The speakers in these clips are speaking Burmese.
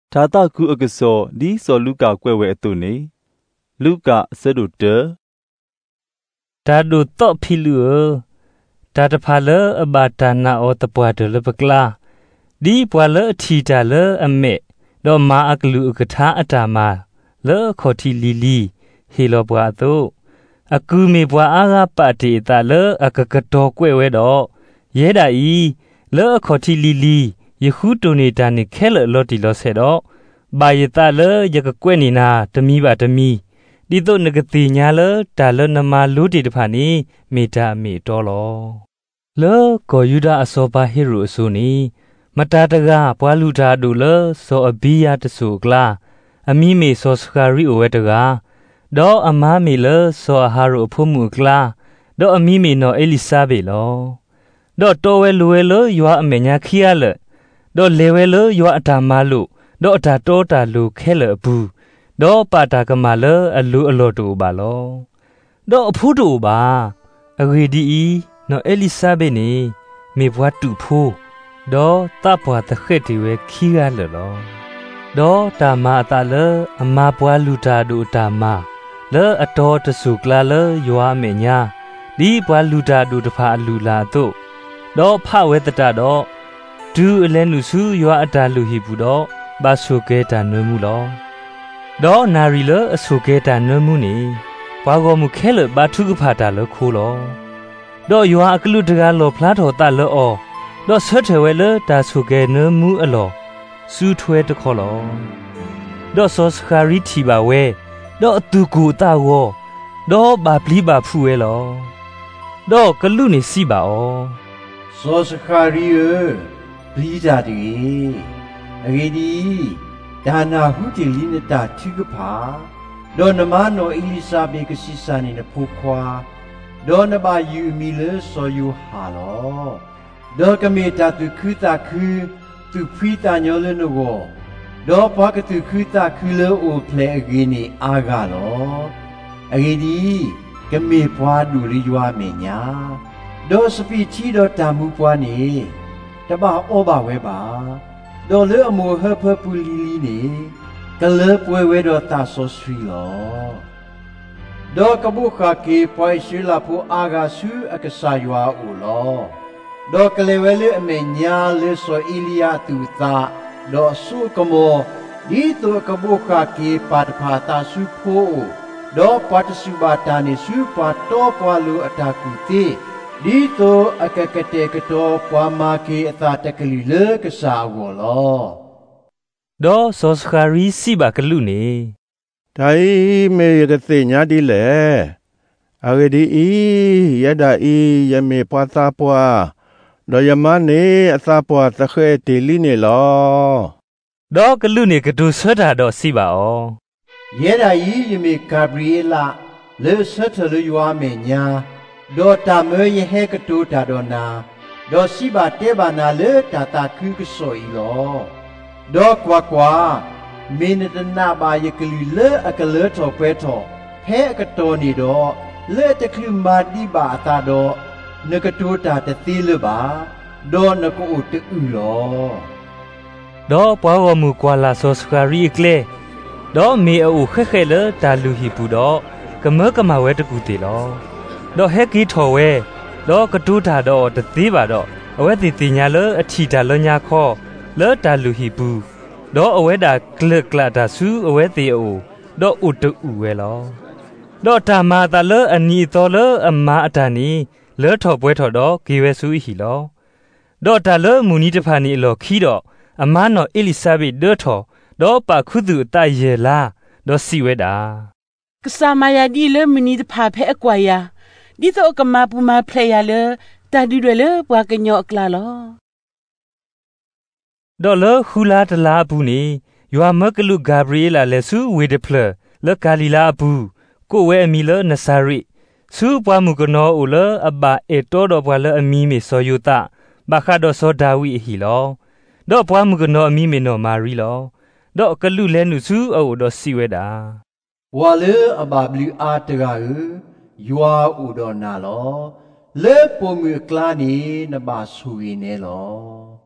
ထာတာကုအကစောဒီစောလူကာကွဲဝဲအတုနေလူကာစဒုတဒါဒုတော့ဖီလူဒါတဖာလအဘာတာနာအောတပွားတယ်လပကလာဒီပွာလအထီတာလအမေတော့မာအကလူအကထာအတာမာလောခေါ်တီလီလီဟီလောပွားတော့အကူမေပွားအားကပါတီတာလောအကကတော်ကွဲ့ဝဲတော့ရဲတာဤလောခေါ်တီလီလီယခုတိုနေတာနေခဲလောတီလောဆဲတော့ဘာယတာလောယကကွဲ့နေနာတမီပါတမီဒီတော့ငကတိညာလောဒါလောနမလူတီတဖာနေမေတာမေတော်လောလောကိုယူဒာအစောပါဟီရိုအဆိုနီမတာတကပွာလူတာဒူလောစောအဘီယာတဆူကလာအမီမေစောစခါရီအိုဝဲတကားဒေါ်အမားမေလစောဟာရိုဖုမှုကလာဒေါ်အမီမေနော်အလီဆာဘေလောဒေါ်တော်ဝဲလူဝဲလောယွာအမေညာခီယာလဒေါ်လေဝဲလောယွာအတာမလုဒေါ်အတာတောတာလူခဲလဘူးဒေါ်ပါတာကမာလအလူအလောတူပါလောဒေါ်အဖူးတူပါအဂေဒီဤနော်အလီဆာဘေနေမေဘွားတူဖိုးဒေါ်တပ်ဘွားတခက်တီဝဲခီယာလလောဒေါ်တာမာတာလအမဘွားလူတာဒူတာမာလောအတော်တဆုကလာလယွာမေညာဒီဘွားလူတာဒူတဖာလူလာတို့ဒေါ်ဖဝဲတတတော့ဒူအလဲနုစုယွာအတာလူဟီဘူးတော့ဘာဆုကဲတာနွေမှုလောဒေါ်နာရီလအဆုကဲတာနွေမှုနေဘာကောမှုခဲလဘာထုကဖာတာလခိုးလောဒေါ်ယွာအကလူတကားလောဖလားတော်တလောအောဒေါ်ဆွတ်ထွဲလတာဆုကဲနွေမှုအလောစူထွဲတခေါ်လောဒေါ်ဆောစခါရီတီပါဝဲဒေါ်အတူကူတာဝေါ်ဒေါ်ဘာပလီဘာဖူဝဲလောဒေါ်ကလူနေစီပါအောဆောစခါရီပလီတာတီအဂေဒီဒါနာဟုတီလီနတာတိကဖာဒေါ်နမနောအီလီဇာဘေကစီစာနေနဖိုခွာဒေါ်နဘာယူမီလဆောယူဟာလောဒေါ်ကမေတာတုခူတာခူသူဖိတာညောလနကိုဒေါ်ဘာကတုခူတာခူလောအိုဖလေအဂေနီအာဂါလောအဂေဒီကမေဘွားဒူလီယွာမေညာဒေါ်စပီချီဒေါ်တာမှုပွားနေတဘာအောဘာဝဲပါဒေါ်လေအမိုဟဖပူလီလီနေကလေပွဲဝဲဒေါ်တာဆောဆွီလောဒေါ်ကပုခါကေပွိုင်ရှိလာဖူအာဂါဆူအကဆာယွာအိုလောဒေါ်ကလေဝဲလေအမေညာလေဆိုအီလီယာတူတာဒေါ်ဆုကမောဒီတိုကပုခါကေပတ်ဖာတာဆူဖိုဒေါ်ပတ်စုဘာတာနေဆူပါတော့ပွာလူအတာကူတီဒီတိုအကကတဲ့ကတော့ပွာမာကေအတာတကလီလေကစားဝလောဒေါ်ဆောစခါရီစီဘာကလူနေဒိုင်မေရကတိညာဒီလေအဂဒီဤယဒဤယမေပသပွာဒေါ်ယမနေအသပွာတခဲတီလီနေလောဒေါ်ကလူနေကဒူဆွတာတော့စီပါအောရဲဒါဤယမေဂါဘရီယလာလေဆတ်ထလူယွာမေညာဒေါ်တာမေယဟဲကတူတာဒေါ်နာဒေါ်စီဘာတေဘာနာလေတာတာကူကဆိုဤလောဒေါ်ကွာမင်းတနာဘာယကလီလေအကလေထောပဲထောဖဲအကတော်နေတော့လေတကလူမာဒီဘာတာတော့နကတူတာတသီလပါဒေါ်နကိုတူလောဒေါ်ပွားဝမှုကွာလာဆောစခါရီကလေဒေါ်မေအိုခက်ခဲလတာလူဟီပူတော့ကမကမဝဲတကူတီလောဒေါ်ဟက်ကီထော်ဝဲဒေါ်ကတူတာတော့တသေးပါတော့အဝဲတီတင်ညာလအထီတာလညာခောလောတာလူဟီပူဒေါ်အဝဲတာကလကလာတာဆူအဝဲတီအိုဒေါ်ဥတူဝဲလောဒေါ်တာမာတာလအနီတော်လအမအတာနီလောထော်ပွဲထော်တော့ဂေဝဲဆူဟီလောဒေါ်တာလမူနီတဖာနီအလောခီတော့အမနော်အလီဆာဘက်ဒေါ်ထော်ဒေါ်ပါခုသူတယေလာဒေါ်စီဝဲတာကဆာမယာဒီလေမနီတဖာဖဲအကွာယာဒီတော့ကမပူမဖလေရလေတာဒီရလေဘွာကညောကလာလောဒေါ်လခူလာတလာဘူးနေယွာမကလူဂါဘရီလာလေဆူဝေဒဖလလကာလီလာဘူးကိုဝဲအမီလနဆာရီဆူပွားမှုကနောအိုလအဘအေတောတော်ဘွာလအမီမေဆောယုတာဘာခါဒေါ်စောဒါဝီဟီလောဒေါ်ပွားမှုကနောအမီမေနောမာရီလောဒေါ်ကလူလဲနုဆူအိုဒေါ်စီဝဲတာဝါလေအဘဘလီအာတရာယွာဥဒေါ်နာလောလေပုံမူကလာနီနဘာဆူရီနေလော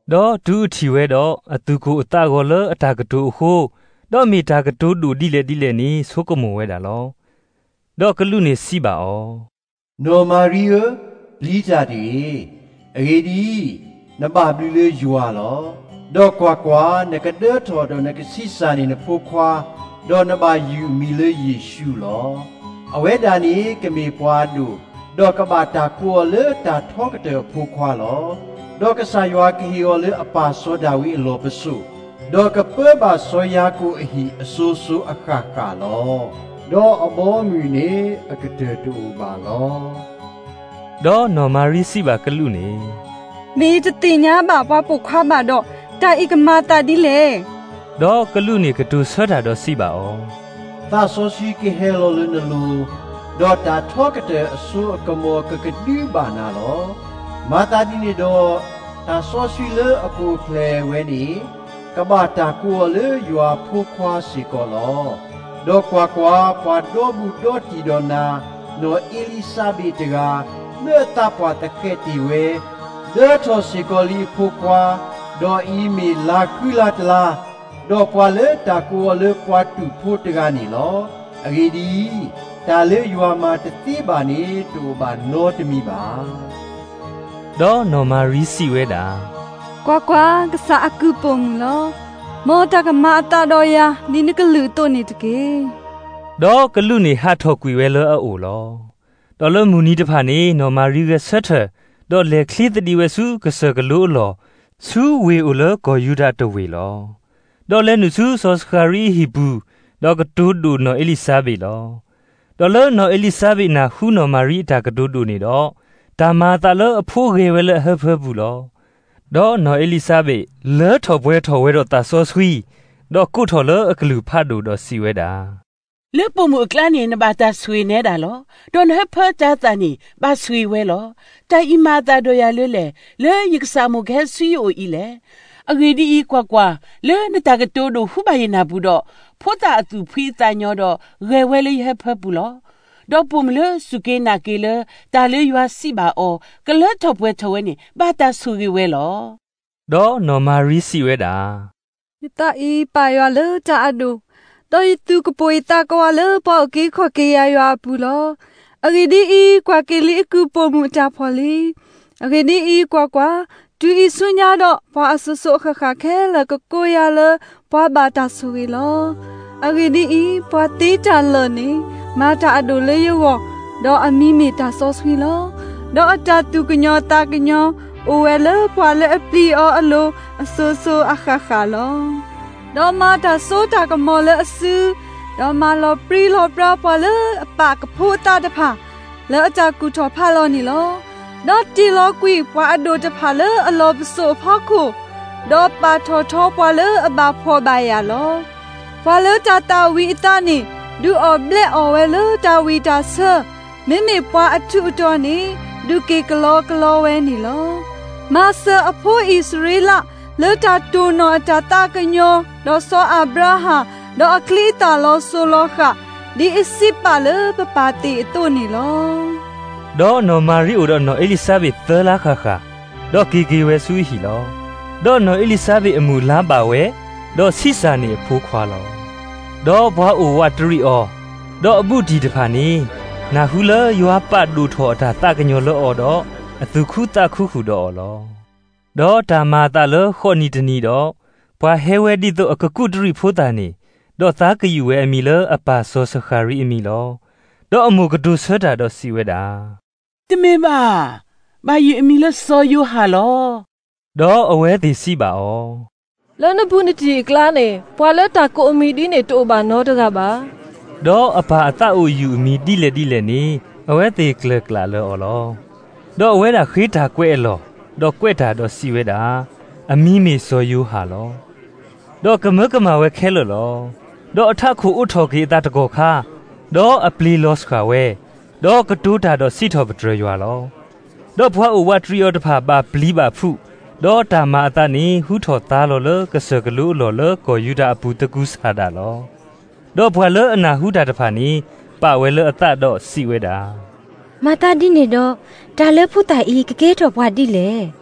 ดอดูทีเวดออตุโกอตาโกเลอตากะตูโคดอมีตากะตูดูดิเลนี่สุกมเวดาลอดอกลุนี่สิบาอနော်မာရီယလီကြတယ်အဂေဒီနဘာဘလူလေယူရလောဒေါ်ကွာနကဒဲထော်ဒေါ်နကစီစာနေနဖိုခွာဒေါ်နဘာယူမီလေယေရှုလောအဝဲဒါနီကမေပွားဒုဒေါ်ကဘာတာကိုလေတာထောကတဲ့ဖိုခွာလောဒေါ်ကဆာယွာကီယိုလေအပါစောဒါဝီအလောပစုဒေါ်ကပဲဘာဆောယာကိုအဟီအဆူဆူအခါကာလောဒေါ်အဘောမီနေအကတဲ့တူပါလောဒေါ်နော်မာရီစီဘာကလူနေမေတတိညာဘာပွားပုခွားပါတော့တာအိကမာတာဒီလေဒေါ်ကလူနေကတူဆွတာတော့စီပါအောသာဆိုစီကေဟဲလိုလနလူဒေါ်တာထောကတဲ့အဆူအကမောကကဒီဘာနာလောမာတာဒီနေတော့တာဆိုစီလေအပူဖလေဝဲနီကဘာတာကိုလေယွာဖူခွားစီကောလောဒေါ်ကွာပွာဒေါ်ဘူးဒေါ်တီဒေါ်နာနိုအီလီဆာဘီတကမေတာပွာတကက်တီဝဲဒေါ်ထောစီကောလီဖူခွားဒေါ်အီမီလာကွီလာတလာဒေါ်ပွာလေတာကိုလေပွာတူဖို့တကနီလောအဂီဒီတာလေယွာမာတတိပါနေတူပါနောတမီပါဒေါ်နော်မာရီစီဝဲတာကွာကစားအကူပုံလောမောတကမာတာတော့ယာဒီနကလူတော့နေတကေဒေါ်ကလူနေဟာထောကွေဝဲလောအိုလောဒေါ်လမူနီတဖာနေနော်မာရီကဆက်ထဒေါ်လေခလီတဒီဝဲစုကဆကလူလောဆူဝေအိုလောကိုယူဒတ်တဝေလောဒေါ်လဲနုစုဆော့စခါရီဟီဘူးဒေါ်ကတူဒူနော်အလီဆာဘေလောဒေါ်လနော်အလီဆာဘေနာဟူနော်မာရီတာကတူဒူနေတော့တာမာတာလောအဖိုးခေဝဲလဲဟဖဘူးလောဒေါ်နော်အလီဆာဘေလဲထော်ပွဲထော်ဝဲတော့တာဆော့ဆွီဒေါ်ကုထော်လအကလူဖတ်ဒူတော့စီဝဲတာလေပုံမူကလနေနဘာတာဆွေနေတာလောဒွန်ဟဖတာတနီဘာဆွေဝဲလောတိုင်အီမာတာတို့ရလဲလဲယကဆာမုခဲဆွီယိုဤလေအဂေဒီကွာလဲနတာကတိုးတို့ဟုပါယနာဘူးတော့ဖိုတာအသူဖီးတညောတော့ရဲဝဲလေးဟဖဘူးလောဒေါ်ပုံမလဲစုကေနာကေလဲတာလေရွာစီပါအောကလဲထော်ပွဲထော်ဝဲနေဘာတာဆူရီဝဲလောဒေါ်နော်မာရီစီဝဲတာတာအီပါရွာလဲတာအဒူတော့သူကပွေတာကွာလဲပေါ့ကေခွကေရရွာဘူးလောအဂေဒီကွာကေလီကူပုံမတာဖော်လီအဂေဒီကွာတူဤဆုညာတော့ဘာအဆဆုခခဲလကကိုရလဘာဘာတာဆူရီလောအဂေဒီဘာတေးတလနေမာတာအဒိုလေယောတော့အမီမီတာဆောဆွီလောတော့အတာတူကညောတာကညောအိုဝဲလဘာလေအပလီအောအလိုအဆဆအခခလောတော့မာတာဆိုတာကမောလအဆူတော့မာလောပရီလောပရာပလအပကဖိုတာတဖာလဲအတာကူထော်ဖာလောနီလောဒေါ်တီလောကွီပွားအဒိုတဖာလေအလောပစောဖောက်ခုဒေါ်ပါထော်ထောပွားလေအဘဖောပါရလောဖွာလေတာဝီတာနီဒူအော်ဘလက်အော်ဝဲလေတာဝီတာဆာမိမိပွားအထုတော်နီဒူကေကလောဝဲနီလောမာဆာအဖိုးဣသရေလလေတာတူနောတာကညောဒေါ်ဆောအဗရာဟာဒေါ်အကလီတာလောဆိုလောခဒီအစ်စ်ပါလေပပတိအတုနီလောဒေါ်နော်မာရီအိုဒေါ်နော်အလီဆာဘေသလာခခဒေါ်ကီကီဝဲဆူဟီလောဒေါ်နော်အလီဆာဘေအမူလာပါဝဲဒေါ်စီစာနေဖိုးခွာလောဒေါ်ဘွားအိုဝတ်တရီအောဒေါ်အပုဒီတဖာနေနာဟုလယွာပတ်ဒူထောအတာတကညောလောအော်ဒေါ်အသူခုတခုခုဒေါ်လောဒေါ်တာမာတာလခောနီတနီဒေါ်ဘွားဟဲဝဲဒီတော့အကကုတရီဖိုးတာနေဒေါ်သားကယူဝဲအမီလအပါဆောစခါရီအမီလောဒေါ်အမူကဒူဆွတာဒေါ်စီဝဲတာတမေပါဘာယူအမီလဆောယူဟာလောဒေါ်အဝဲတီစီပါအောလောနဘူးနတီကလာနေပွာလက်တာကိုအမီဒီနေတိုဘာနောတကပါဒေါ်အပါအတအိုယူအမီဒီလေနေအဝဲတီကလကလာလောလောဒေါ်အဝဲတာခေးတာကွဲ့လောဒေါ်ကွဲ့တာဒေါ်စီဝဲတာအမီမီဆောယူဟာလောဒေါ်ကမကမဝဲခဲလောဒေါ်အထခုဥထော်ကေတာတကောခါဒေါ်အပလီလောစခါဝဲဒေါ်ကတူတာဒေါ်စီထော်ပထရရွာလောဒေါ်ဘွားအိုဝတ်ထရီယောတဖာပါပလီပါဖုဒေါ်တာမာအတနီဟူထော်သားလောလကဆကလူလောလကိုယူတာအပူတကူးစားတာလောဒေါ်ဘွားလအနာဟူတာတဖာနီပါဝဲလအတဒေါ်စီဝဲတာမာတာဒီနေတော့ဒါလဖူတာဤကကဲတော်ဘွားဒီလေဒ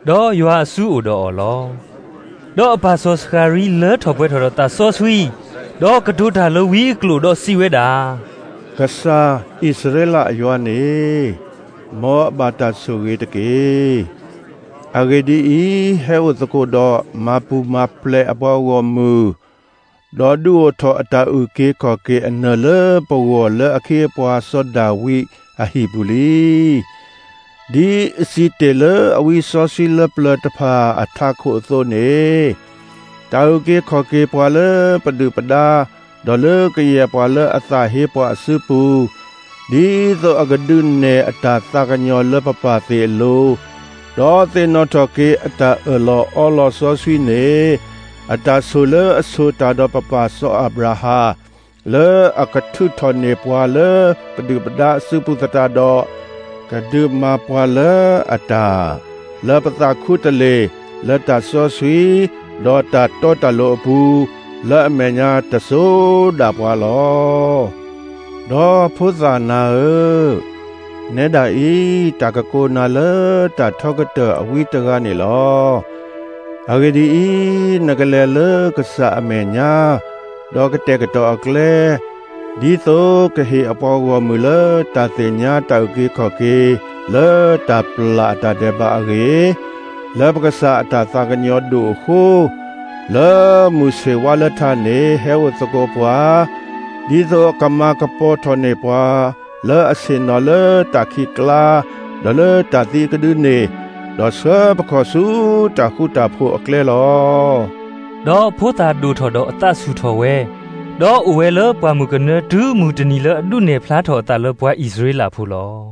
ดอยัวสู้อุดอลอดอบาโซสคารีเลทอเปทอตาโซสวีดอกระดูดาลวีกลูดอซีเวดากษาอิสราเอลยัวนีมอบาตาสุเกตเกอเกดีเฮวตโกดอมาปูมาเพลอปาวมูดอดูทออตาอุเกขอเกอเนเลปวเลอเคปวาสดาวิอหิบุลีดีสิเตเลอวิซอซิลเปลตพาอัทาโคโซเนตาอุเกขอเกปวาเลปดุปดาดอเลกเยปวาเลอสาเฮปวาสุปูดีโซอกดุนเนอตาสากญอเลปปาเซโลดอเตนอทอเกอตาเอลออลอซอสวิเนอตาโซเลอโซตาดอปปาโซอับราฮาเลออกทุทอนเนปวาเลปดุปดาสุปุตตาดอกระดืบมาปวาเลอตาเลปตาคุตเลเลตาโซสวีดอตาโตตาโลปูเลเมญาตโซดาปวาลอดอพุทธานาเนดาอีตากะโกนาเลตาทอกเตออวิตกานิลออเกดีอีนกเลเลกษะเมญาดอกเตกตออักเลดีโตกะเฮอปาวมุเลตาเตญาตาอุกิขอเกเลตาปลาตาเดบาเกเลปกษะตาสากญอดูโคเลมุเสวาลทาเนเฮวสโกปวาดีโตกมากะปอทอเนปวาเลอสินอเลตาคิกลาดอเลตาตีกะดุเนดอเสปะขอสูตาคุตาโพอเคลลอดอโพตาดูทอดอตาสุทอเวดออเวเลปวามุกะเนดูมูตนีเลดุเนพลาทอตาเลปวาอิสราเอลพูลอ